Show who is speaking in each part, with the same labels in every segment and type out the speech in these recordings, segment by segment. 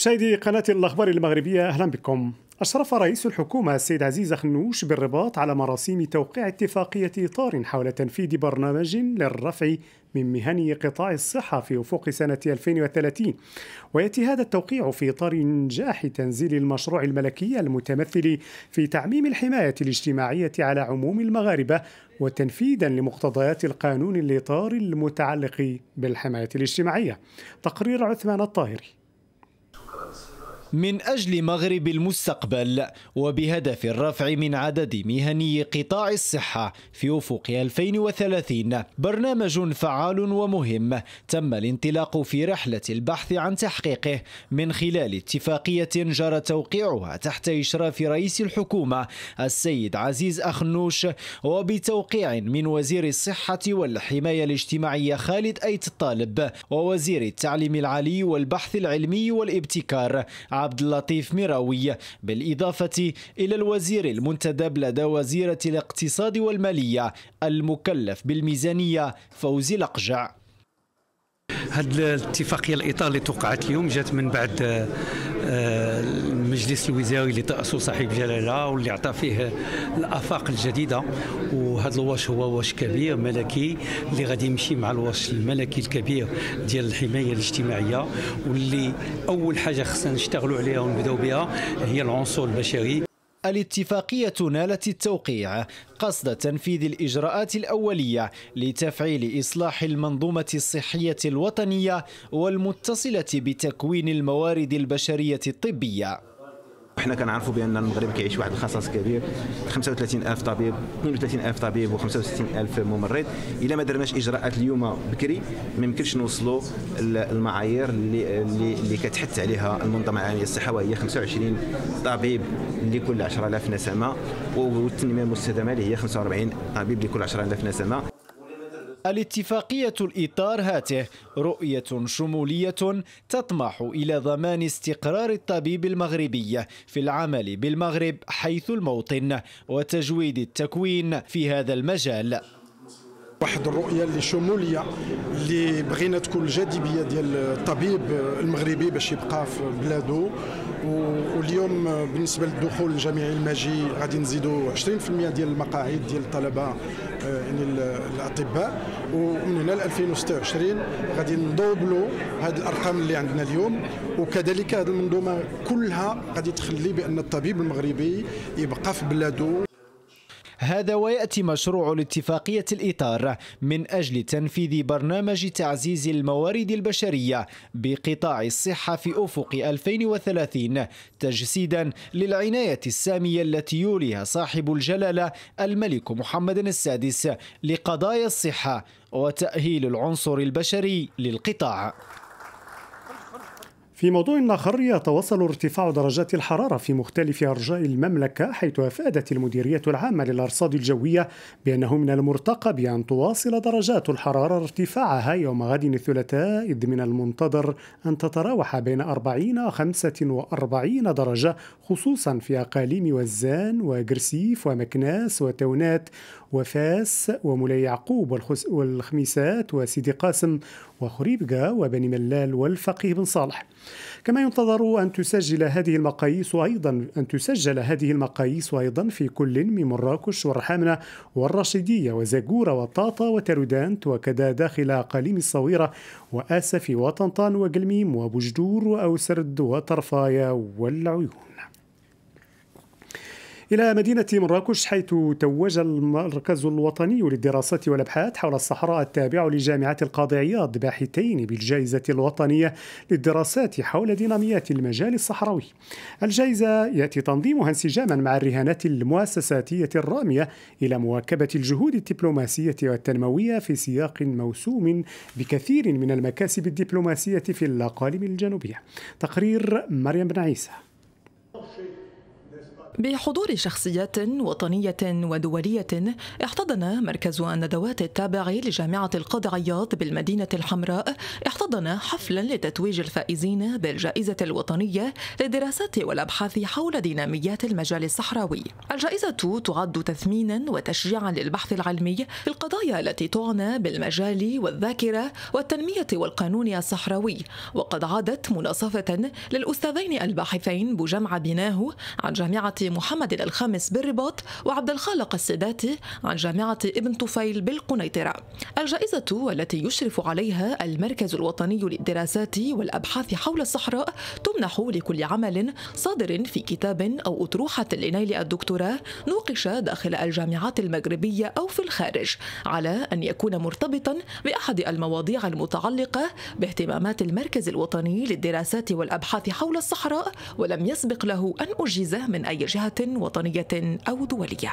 Speaker 1: مشاهدي قناة الأخبار المغربية، أهلا بكم. أشرف رئيس الحكومة السيد عزيز أخنوش بالرباط على مراسيم توقيع اتفاقية إطار حول تنفيذ برنامج للرفع من مهني قطاع الصحة في أفق سنة 2030، ويأتي هذا التوقيع في إطار نجاح تنزيل المشروع الملكي المتمثل في تعميم الحماية الاجتماعية على عموم المغاربة وتنفيذا لمقتضيات القانون الإطاري المتعلق بالحماية الاجتماعية. تقرير عثمان الطاهري.
Speaker 2: من أجل مغرب المستقبل وبهدف الرفع من عدد مهني قطاع الصحة في أفق 2030، برنامج فعال ومهم تم الانطلاق في رحلة البحث عن تحقيقه من خلال اتفاقية جرى توقيعها تحت إشراف رئيس الحكومة السيد عزيز أخنوش، وبتوقيع من وزير الصحة والحماية الاجتماعية خالد أيت الطالب، ووزير التعليم العالي والبحث العلمي والابتكار عبد اللطيف مراوي، بالإضافة إلى الوزير المنتدب لدى وزيرة الاقتصاد والمالية المكلف بالميزانية فوزي الأقجع.
Speaker 3: هذه الاتفاقية الإطار اللي توقعت اليوم جات من بعد المجلس الوزاري اللي تأسسه صاحب جلالة واللي أعطى فيه الآفاق الجديدة، وهذا الواش هو واش كبير ملكي اللي غادي يمشي مع الواش الملكي الكبير ديال الحماية الاجتماعية، واللي أول حاجة خصنا نشتغلوا عليها ونبداو بها هي العنصر البشري.
Speaker 2: الاتفاقية نالت التوقيع قصد تنفيذ الإجراءات الأولية لتفعيل إصلاح المنظومة الصحية الوطنية والمتصلة بتكوين الموارد البشرية الطبية.
Speaker 4: احنا كنعرفوا بان المغرب كيعيش واحد الخصاص كبير، 35,000 طبيب، 32,000 طبيب و65,000 ممرض. الا ما درناش اجراءات اليوم بكري ما يمكنش نوصلوا المعايير اللي كتحث عليها المنظمه العالميه للصحه، وهي 25 طبيب لكل 10,000 نسمه، والتنميه المستدامه اللي هي 45 طبيب لكل 10,000 نسمه.
Speaker 2: الاتفاقية الإطار هاته رؤية شمولية تطمح إلى ضمان استقرار الطبيب المغربي في العمل بالمغرب حيث الموطن وتجويد التكوين في هذا المجال.
Speaker 5: واحد الرؤيه اللي شموليه اللي بغينا تكون الجاذبيه ديال الطبيب المغربي باش يبقى في بلاده. واليوم بالنسبه للدخول الجامعي الماجي غادي نزيدوا 20% ديال المقاعد ديال الطلبه يعني الاطباء، ومن هنا ل 2026 غادي ندوبلوا هذه الارقام اللي عندنا اليوم. وكذلك هذه المنظومه كلها غادي تخلي بان الطبيب المغربي يبقى في بلاده.
Speaker 2: هذا ويأتي مشروع الاتفاقية الإطار من أجل تنفيذ برنامج تعزيز الموارد البشرية بقطاع الصحة في أفق 2030 تجسيدا للعناية السامية التي يوليها صاحب الجلالة الملك محمد السادس لقضايا الصحة وتأهيل العنصر البشري للقطاع.
Speaker 1: في موضوع آخر، يتواصل ارتفاع درجات الحرارة في مختلف أرجاء المملكة، حيث أفادت المديرية العامة للأرصاد الجوية بأنه من المرتقب أن تواصل درجات الحرارة ارتفاعها يوم غد الثلاثاء، إذ من المنتظر أن تتراوح بين 40 و 45 درجة، خصوصا في أقاليم وزان وقرسيف ومكناس وتونات وفاس ومولاي يعقوب والخميسات وسيدي قاسم وخريبكا وبني ملال والفقيه بن صالح. كما ينتظر أن تسجل هذه المقاييس أيضا في كل من مراكش والرحامنة والرشيدية وزاقورة وطاطا وترودانت، وكذا داخل أقاليم الصويرة وآسفي وطنطان وقلميم وبوجدور وأوسرد وطرفايا والعيون. إلى مدينة مراكش، حيث توج المركز الوطني للدراسات والأبحاث حول الصحراء التابع لجامعة القاضي عياض باحثين بالجائزة الوطنية للدراسات حول ديناميات المجال الصحراوي. الجائزة يأتي تنظيمها انسجاما مع الرهانات المؤسساتية الرامية إلى مواكبة الجهود الدبلوماسية والتنموية في سياق موسوم بكثير من المكاسب الدبلوماسية في الأقاليم الجنوبية. تقرير مريم بن عيسى.
Speaker 6: بحضور شخصيات وطنية ودولية، احتضن مركز الندوات التابع لجامعة القاضي عياض بالمدينة الحمراء حفلا لتتويج الفائزين بالجائزة الوطنية للدراسات والأبحاث حول ديناميات المجال الصحراوي. الجائزة تعد تثمينا وتشجيعا للبحث العلمي في القضايا التي تعنى بالمجال والذاكرة والتنمية والقانون الصحراوي، وقد عادت مناصفة للأستاذين الباحثين بوجمع بناه عن جامعة محمد الخامس بالرباط وعبد الخالق الساداتي عن جامعة ابن طفيل بالقنيطرة. الجائزة والتي يشرف عليها المركز الوطني للدراسات والأبحاث حول الصحراء تمنح لكل عمل صادر في كتاب أو أطروحة لنيل الدكتوراه نوقش داخل الجامعات المغربية أو في الخارج، على أن يكون مرتبطا بأحد المواضيع المتعلقة باهتمامات المركز الوطني للدراسات والأبحاث حول الصحراء، ولم يسبق له أن أجيز من أي جهة وطنية أو دولية.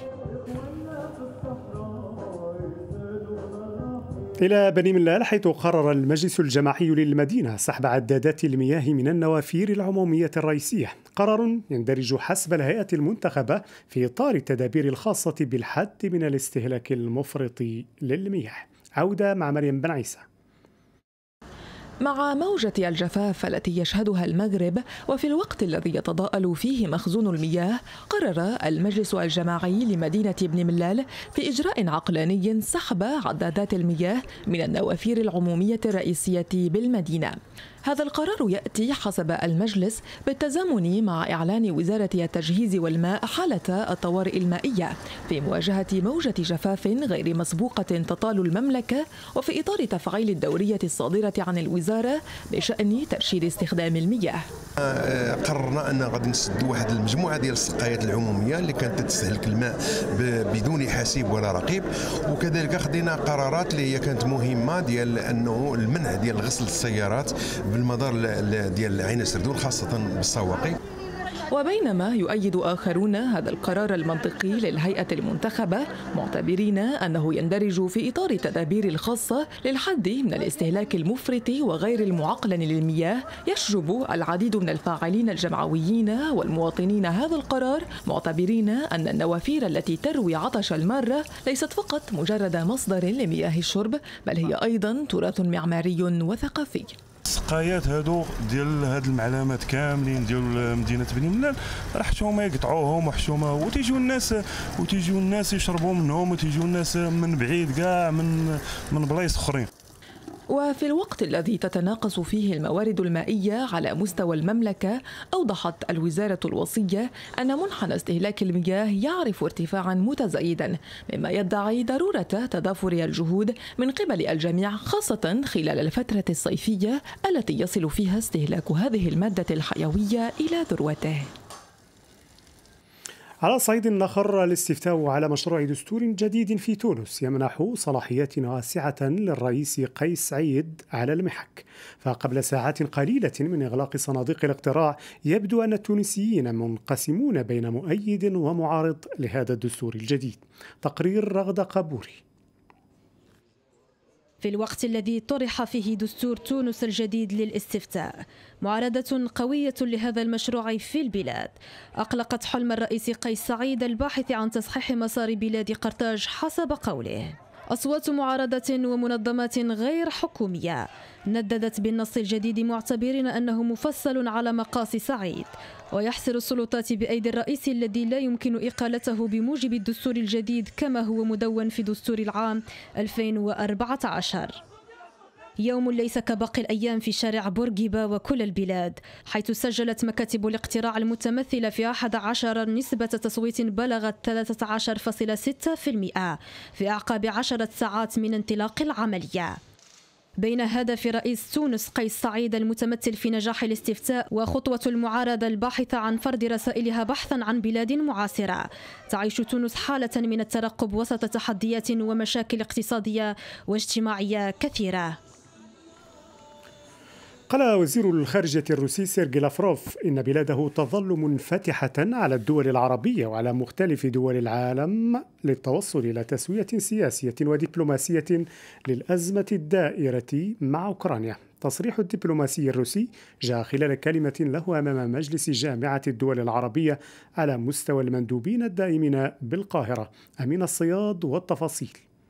Speaker 1: إلى بني ملال، حيث قرر المجلس الجماعي للمدينة سحب عدادات المياه من النوافير العمومية الرئيسية، قرار يندرج حسب الهيئة المنتخبة في إطار التدابير الخاصة بالحد من الاستهلاك المفرط للمياه. عودة مع مريم بن عيسى.
Speaker 6: مع موجة الجفاف التي يشهدها المغرب وفي الوقت الذي يتضاءل فيه مخزون المياه، قرر المجلس الجماعي لمدينة بن ملال في إجراء عقلاني سحب عدادات المياه من النوافير العمومية الرئيسية بالمدينة. هذا القرار يأتي حسب المجلس بالتزامن مع إعلان وزارة التجهيز والماء حالة الطوارئ المائية في مواجهة موجة جفاف غير مسبوقة تطال المملكة، وفي إطار تفعيل الدورية الصادرة عن الوزارة بشأن ترشيد استخدام المياه.
Speaker 7: قررنا أن غادي نسدوا واحد المجموعة ديال السقايات العمومية اللي كانت تستهلك الماء بدون حسيب ولا رقيب، وكذلك خدينا قرارات اللي هي كانت مهمة ديال أنه المنع ديال غسل السيارات بالمدار ديال عين سردون خاصة بالسواقي.
Speaker 6: وبينما يؤيد آخرون هذا القرار المنطقي للهيئة المنتخبة، معتبرين أنه يندرج في إطار التدابير الخاصة للحد من الاستهلاك المفرط وغير المعقلن للمياه، يشجب العديد من الفاعلين الجمعويين والمواطنين هذا القرار، معتبرين أن النوافير التي تروي عطش المارة ليست فقط مجرد مصدر لمياه الشرب، بل هي أيضا تراث معماري وثقافي.
Speaker 8: السقايات هادو ديال هاد المعلمات كاملين ديال مدينه بني ملال راه حشومه يقطعوهم وحشومه، وتيجيو الناس يشربوا منهم، وتيجيو الناس من بعيد كاع من بلايص اخرين.
Speaker 6: وفي الوقت الذي تتناقص فيه الموارد المائية على مستوى المملكة، أوضحت الوزارة الوصية أن منحنى استهلاك المياه يعرف ارتفاعا متزايدا، مما يدعي ضرورة تضافر الجهود من قبل الجميع، خاصة خلال الفترة الصيفية التي يصل فيها استهلاك هذه المادة الحيوية إلى ذروته.
Speaker 1: على صعيد آخر، الاستفتاء على مشروع دستور جديد في تونس يمنح صلاحيات واسعة للرئيس قيس سعيد على المحك. فقبل ساعات قليلة من إغلاق صناديق الاقتراع، يبدو أن التونسيين منقسمون بين مؤيد ومعارض لهذا الدستور الجديد. تقرير رغدة قبوري.
Speaker 9: في الوقت الذي طرح فيه دستور تونس الجديد للاستفتاء، معارضة قوية لهذا المشروع في البلاد أقلقت حلم الرئيس قيس سعيد الباحث عن تصحيح مسار بلاد قرطاج حسب قوله. أصوات معارضة ومنظمات غير حكومية نددت بالنص الجديد، معتبرين أنه مفصل على مقاس سعيد ويحصر السلطات بأيدي الرئيس الذي لا يمكن إقالته بموجب الدستور الجديد كما هو مدون في دستور العام 2014. يوم ليس كباقي الأيام في شارع بورقيبة وكل البلاد، حيث سجلت مكاتب الاقتراع المتمثلة في 11 نسبة تصويت بلغت 13.6% في أعقاب 10 ساعات من انطلاق العملية. بين هدف رئيس تونس قيس سعيد المتمثل في نجاح الاستفتاء وخطوة المعارضة الباحثة عن فرض رسائلها بحثا عن بلاد معاصرة، تعيش تونس حالة من الترقب وسط تحديات ومشاكل اقتصادية واجتماعية كثيرة.
Speaker 1: قال وزير الخارجية الروسي سيرجي لافروف إن بلاده تظل منفتحة على الدول العربية وعلى مختلف دول العالم للتوصل إلى تسوية سياسية ودبلوماسية للأزمة الدائرة مع أوكرانيا. تصريح الدبلوماسي الروسي جاء خلال كلمة له أمام مجلس جامعة الدول العربية على مستوى المندوبين الدائمين بالقاهرة. أمين الصياد والتفاصيل.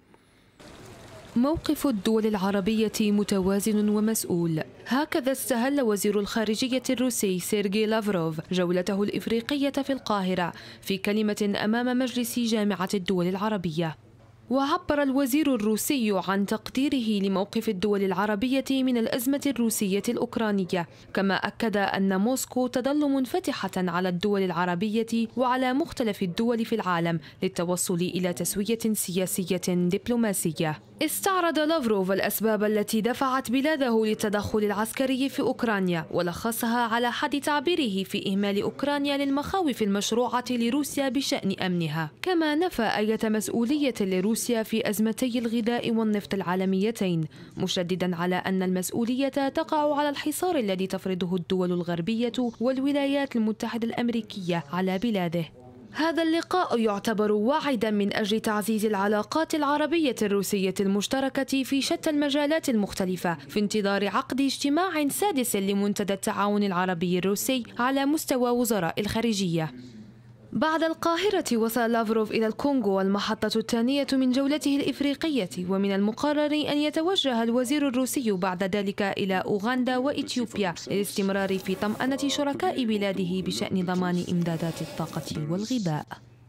Speaker 10: موقف الدول العربية متوازن ومسؤول، هكذا استهل وزير الخارجية الروسي سيرجي لافروف جولته الإفريقية في القاهرة في كلمة أمام مجلس جامعة الدول العربية. وعبر الوزير الروسي عن تقديره لموقف الدول العربية من الأزمة الروسية الأوكرانية، كما أكد أن موسكو تظل منفتحة على الدول العربية وعلى مختلف الدول في العالم للتوصل إلى تسوية سياسية دبلوماسية. استعرض لافروف الأسباب التي دفعت بلاده للتدخل العسكري في أوكرانيا، ولخصها على حد تعبيره في إهمال أوكرانيا للمخاوف المشروعة لروسيا بشأن أمنها، كما نفى أي مسؤولية لروسيا في أزمتي الغذاء والنفط العالميتين، مشددا على أن المسؤولية تقع على الحصار الذي تفرضه الدول الغربية والولايات المتحدة الأمريكية على بلاده. هذا اللقاء يعتبر واعدا من أجل تعزيز العلاقات العربية الروسية المشتركة في شتى المجالات المختلفة، في انتظار عقد اجتماع سادس لمنتدى التعاون العربي الروسي على مستوى وزراء الخارجية. بعد القاهرة وصل لافروف إلى الكونغو، المحطة الثانية من جولته الإفريقية، ومن المقرر أن يتوجه الوزير الروسي بعد ذلك إلى أوغندا وإثيوبيا للاستمرار في طمأنة شركاء بلاده بشأن ضمان إمدادات الطاقة والغذاء.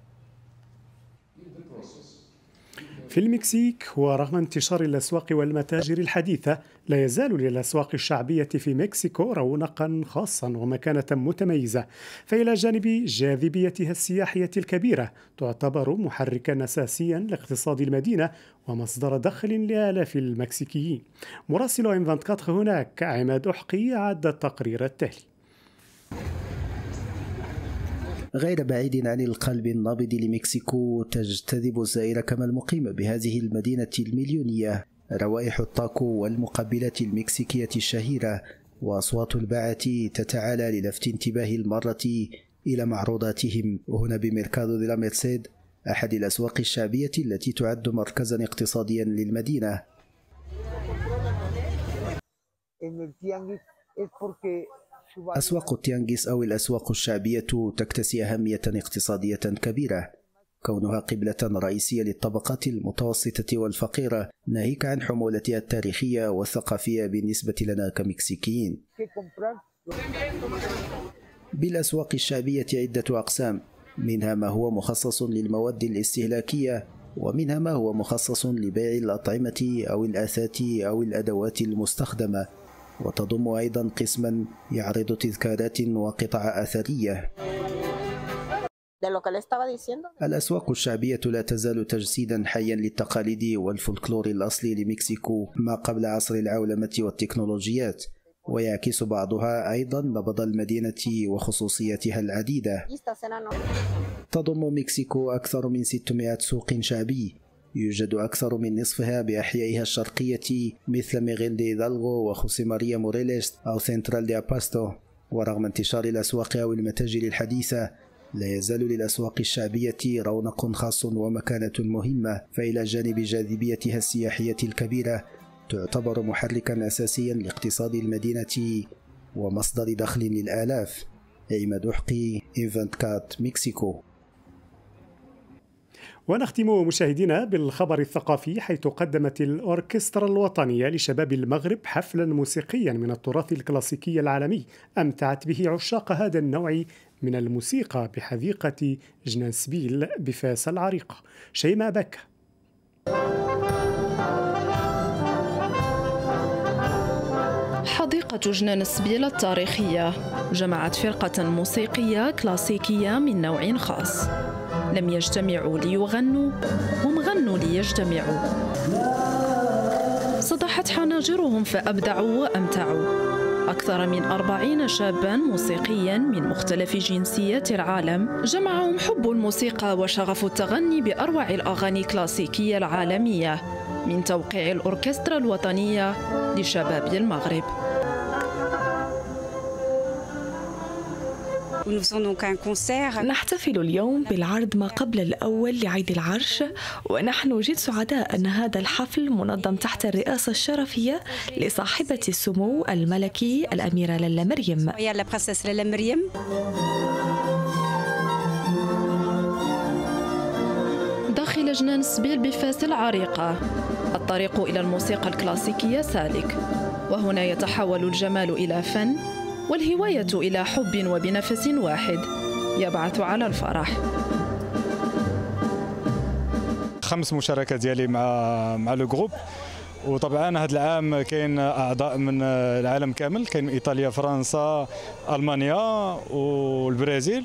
Speaker 1: في المكسيك، ورغم انتشار الأسواق والمتاجر الحديثة، لا يزال للأسواق الشعبية في مكسيكو رونقا خاصا ومكانة متميزة، فإلى جانب جاذبيتها السياحية الكبيرة تعتبر محركا أساسيا لاقتصاد المدينة ومصدر دخل لآلاف المكسيكيين. مراسل ام 24 هناك عماد أحقي عد التقرير التالي.
Speaker 11: غير بعيد عن القلب النابض لمكسيكو تجتذب الزائر كما المقيم بهذه المدينة المليونية روائح التاكو والمقبلات المكسيكية الشهيرة، وأصوات الباعة تتعالى للفت انتباه المرة إلى معروضاتهم هنا بميركادو دي لا ميرسيد، أحد الأسواق الشعبية التي تعد مركزا اقتصاديا للمدينة. أسواق التيانغيس أو الأسواق الشعبية تكتسي أهمية اقتصادية كبيرة، كونها قبلة رئيسية للطبقات المتوسطة والفقيرة، ناهيك عن حمولتها التاريخية والثقافية بالنسبة لنا كمكسيكيين. بالأسواق الشعبية عدة أقسام، منها ما هو مخصص للمواد الاستهلاكية، ومنها ما هو مخصص لبيع الأطعمة أو الأثاث أو الأدوات المستخدمة، وتضم أيضا قسما يعرض تذكارات وقطع أثرية. الأسواق الشعبية لا تزال تجسيدا حيا للتقاليد والفولكلور الأصلي لمكسيكو ما قبل عصر العولمة والتكنولوجيات، ويعكس بعضها أيضا نبض المدينة وخصوصياتها العديدة. تضم مكسيكو أكثر من 600 سوق شعبي، يوجد أكثر من نصفها بأحيائها الشرقية مثل ميغيل دي هيدالغو وخوسي ماريا موريليس أو سنترال دي أباستو. ورغم انتشار الأسواق أو المتاجر الحديثة، لا يزال للأسواق الشعبية رونق خاص ومكانة مهمة، فإلى جانب جاذبيتها السياحية الكبيرة تعتبر محركا أساسيا لاقتصاد المدينة ومصدر دخل للآلاف. عماد أحقي، ام 24 مكسيكو.
Speaker 1: ونختم مشاهدينا بالخبر الثقافي، حيث قدمت الأوركسترا الوطنية لشباب المغرب حفلا موسيقيا من التراث الكلاسيكي العالمي أمتعت به عشاق هذا النوع من الموسيقى بحديقة جنان سبيل بفاس العريقة. شيماء بكة.
Speaker 12: حديقة جنان سبيل التاريخية جمعت فرقة موسيقية كلاسيكية من نوع خاص. لم يجتمعوا ليغنوا، هم غنوا ليجتمعوا. صدحت حناجرهم فأبدعوا وأمتعوا. أكثر من 40 شاباً موسيقياً من مختلف جنسيات العالم جمعهم حب الموسيقى وشغف التغني بأروع الأغاني الكلاسيكية العالمية من توقيع الأوركسترا الوطنية لشباب المغرب.
Speaker 13: نحتفل اليوم بالعرض ما قبل الأول لعيد العرش، ونحن جد سعداء أن هذا الحفل منظم تحت الرئاسة الشرفية لصاحبة السمو الملكي الأميرة لالا مريم.
Speaker 12: داخل جنان سبيل بفاس العريقة، الطريق إلى الموسيقى الكلاسيكية سالك، وهنا يتحول الجمال إلى فن والهواية إلى حب وبنفس واحد يبعث على الفرح.
Speaker 14: 5 مشاركات ديالي مع لو جروب، وطبعا هذا العام كاين اعضاء من العالم كامل، كاين ايطاليا، فرنسا، المانيا والبرازيل.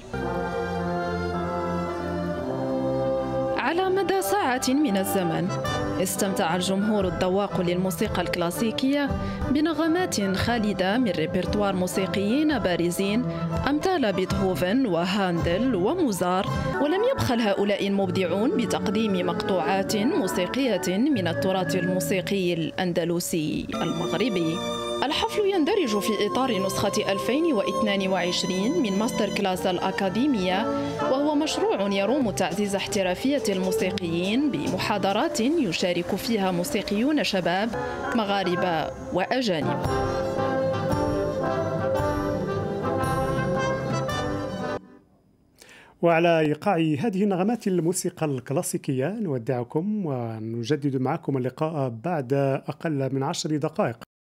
Speaker 12: على مدى ساعة من الزمن استمتع الجمهور الذواق للموسيقى الكلاسيكية بنغمات خالدة من ريبرتوار موسيقيين بارزين أمثال بيتهوفن وهاندل وموزار، ولم يبخل هؤلاء المبدعون بتقديم مقطوعات موسيقية من التراث الموسيقي الأندلسي المغربي. الحفل يندرج في إطار نسخة 2022 من ماستر كلاس الأكاديمية، وهو مشروع يروم تعزيز احترافية الموسيقيين بمحاضرات يشارك فيها موسيقيون شباب مغاربة وأجانب.
Speaker 1: وعلى إيقاع هذه النغمات الموسيقى الكلاسيكية نودعكم ونجدد معكم اللقاء بعد أقل من 10 دقائق.